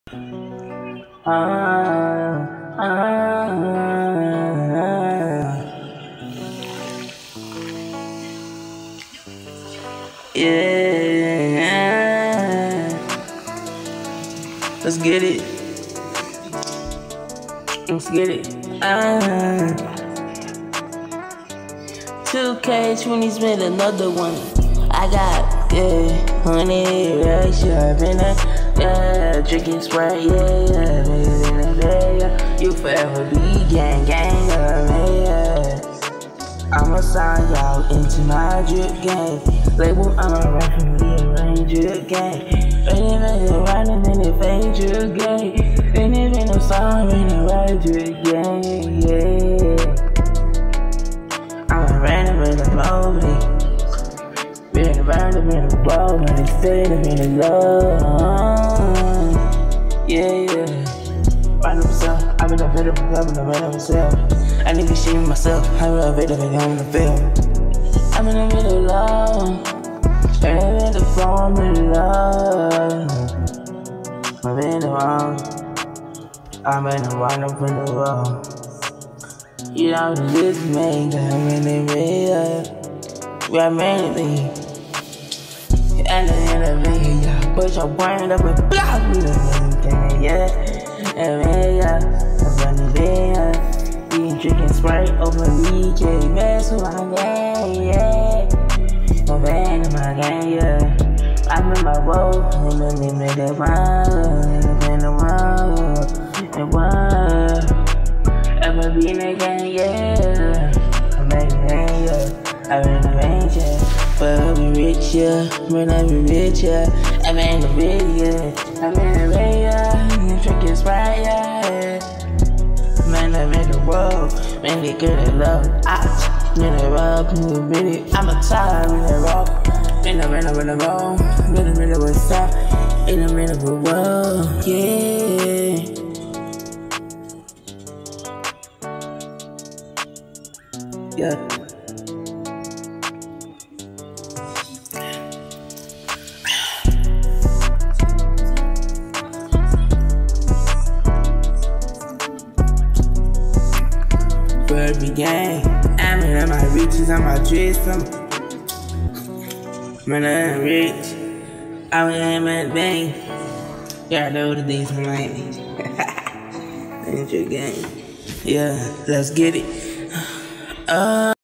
Yeah, let's get it. Let's get it. 2K20's made another one. I got 100 racks, yeah, been drinking Sprite, yeah, you forever be gang, yeah. I'ma sign y'all into my drip gang. Label, I'm a rapper, rearrange gang. Riding in the fame drip gang. And even a song in the ride drip gang, yeah. I'm a random in the movie. Been random in the ball, when it's fading in the love. Yeah. Random myself, I've been a better loving the random myself. I need to shit myself, I'm a bit of it on the film. I'm in the middle of love, and in the form of love. I'm in the wrong, I'm in the wind up in the wrong. You know this man, I'm in the middle. We're mainly, and the end of me, yeah. Put your brain up and block me, yeah. And yeah, I'm running there. Drinking Sprite over DJ, mess with my gang, yeah. My van in my gang, yeah. I'm in my road, I'm in the wild, I'ma be in the gang, yeah. I'm in the gang, yeah. I'm in the range, yeah. But I'll be rich, yeah. When I be rich, yeah. I'm in the video, I'm in the radio, drinking Sprite, yeah. Man, I'm in the world, man, they good at love. In the rock, I'm a time in the rock. In the roll, in the middle of the stop, in the middle of the world, yeah. Yeah. Every gang, I'm in my riches, I'm my dress, man, I'm rich, I'm in my bank. Y'all know the things from Miami. Ain't your gang. Yeah, let's get it.